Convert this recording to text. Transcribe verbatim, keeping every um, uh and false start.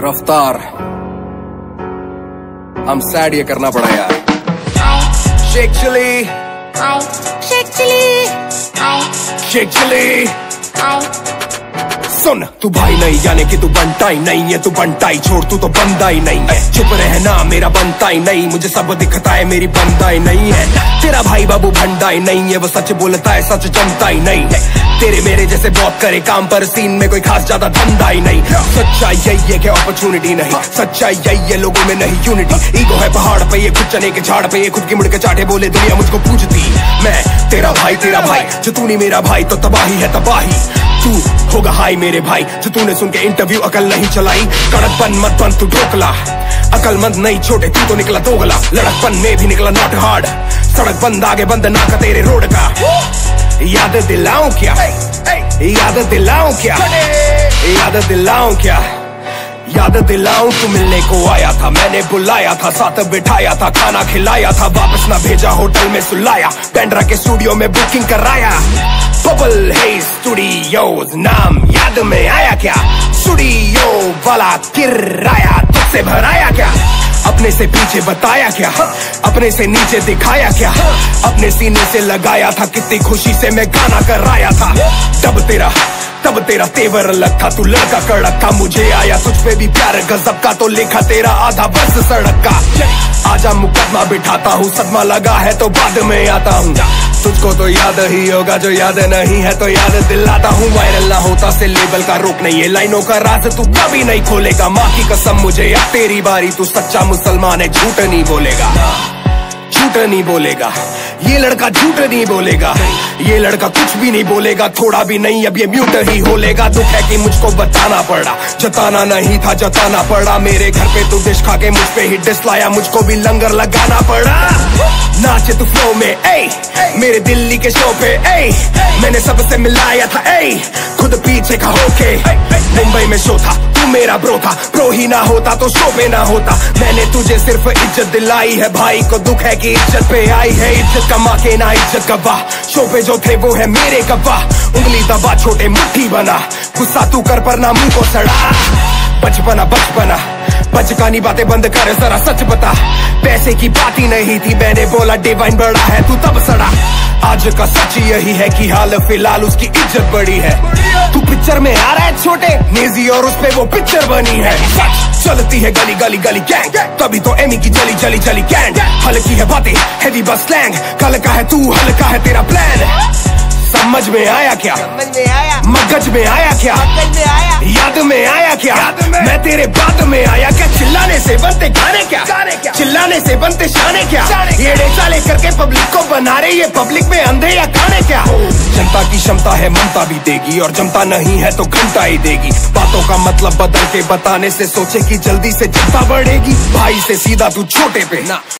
रफ्तार हम सैड ये करना पड़ा यार। Shake chilli shake chilli shake chilli सुन, तू भाई नहीं यानी कि तू बनता ही नहीं है, तू बनता ही छोड़, तू तो बंदा ही नहीं है। चुप रहना मेरा बनता ही नहीं, मुझे सब दिखता है मेरी बंदा ही नहीं है। तेरा भाई बाबू भंडा ही नहीं है, वो सच बोलता है सच जमता ही नहीं है। तेरे मेरे जैसे बहुत करे काम पर सीन में कोई खास ज्यादा धंधा ही नहीं। सच्चाई यही है कि अपॉर्चुनिटी नहीं, सच्चाई यही है लोगों में नहीं यूनिटी। ईगो है पहाड़ पे ये, खुद चने के झाड़ पे ये, खुद की मुड़ के चाटे बोले दुनिया मुझको पूछती। मैं तेरा भाई तेरा भाई जो तू नहीं मेरा भाई तो तबाही है तबाही। तू होगा हाई मेरे भाई जो तूने सुन के इंटरव्यू अकल नहीं चलाई। कड़कपन मत बन तू ढोकला, अकलमंद नहीं छोटे तू तो निकला दोगला। लड़कपन में भी निकला नॉट हार्ड, सड़क बंद आगे बंद ना का तेरे रोड का। याद दिलाऊं क्या, याद दिलाऊं क्या, याद दिलाऊं क्या, याद दिलाऊं तू मिलने को आया था, मैंने बुलाया था, साथ बिठाया था, खाना खिलाया था, वापस ना भेजा होटल में सुलाया, बैंड्रा के स्टूडियो में बुकिंग कराया। बबल है स्टूडियोज नाम याद में आया क्या, स्टूडियो वाला किराया तुझसे भराया क्या, अपने से पीछे बताया क्या, अपने से नीचे दिखाया क्या, अपने सीने से लगाया था, कितनी खुशी से मैं गाना कराया था। तब तेरा तब तेरा तेवर अलग था, तू लड़का कड़क था, मुझे आया तुझ पे भी प्यार गजब का, तो लिखा तेरा आधा बस सड़क का। आजा मुकदमा बिठाता हूँ, सदमा लगा है तो बाद में आता हूँ। तुझको तो याद ही होगा, जो याद नहीं है तो याद दिलाता हूँ। वायरल ना होता से लेबल का रोक नहीं है, लाइनों का राज तू कभी नहीं खोलेगा। माँ की कसम मुझे या तेरी बारी, तू सच्चा मुसलमान है, झूठ नहीं बोलेगा, झूठ नहीं बोलेगा। ये लड़का झूठ नहीं बोलेगा, ये लड़का कुछ भी नहीं बोलेगा, थोड़ा भी नहीं, अब ये म्यूट ही होलेगा। दुख है कि मुझको बताना पड़ा, जताना नहीं था जताना पड़ा। मेरे घर पे तू डिश खा के मुझ पे ही डिस लाया, मुझको भी लंगर लगाना पड़ा। नाचे तू फ्लो में ए, मेरे दिल्ली के शो पे ए, मैंने सबसे मिलाया था ए, खुद पीछे का होके। मुंबई में शो था, तू मेरा ब्रो था, प्रो ही ना होता तो शो पे ना होता। मैंने तुझे सिर्फ इज्जत दिलाई है, भाई को दुख है कि इज्जत पे आई है, इज्जत कमा के ना इज्जत गवा। शो पे जो थे वो है मेरे गवाह, उंगली दबा छोटे मुट्ठी बना, गुस्सा तू कर पर ना मुंह को सड़ा। बचपना बचपना बचकानी बातें बंद कर, जरा सच बता, पैसे की बात ही नहीं थी, मैंने बोला डिवाइन बड़ा है तू तब सड़ा। आज का सच यही है कि हाल फिलहाल उसकी इज्जत बड़ी है। तू पिक्चर में आ रहा है छोटे नेजी और उस पे वो पिक्चर बनी है। चलती है गली गली गली गैंग, तभी तो एमी की जली जली जली कैंड। हल्की है बातें हैवी बस स्लैंग, कल का है तू हल्का है तेरा प्लान। समझ में आया क्या, समझ में आया, मगज में आया क्या, मगज में आया, याद में आया क्या, में। मैं तेरे बाद में आया क्या, चिल्लाने से बनते गाने क्या, क्या? चिल्लाने से बनते शाने क्या, ये साले करके पब्लिक को बना रहे, ये पब्लिक में अंधे या काने क्या। जनता की क्षमता है ममता भी देगी, और जमता नहीं है तो घंटा ही देगी। बातों का मतलब बदल के बताने से सोचे कि जल्दी से जनता बढ़ेगी। भाई से सीधा तू छोटे पे ना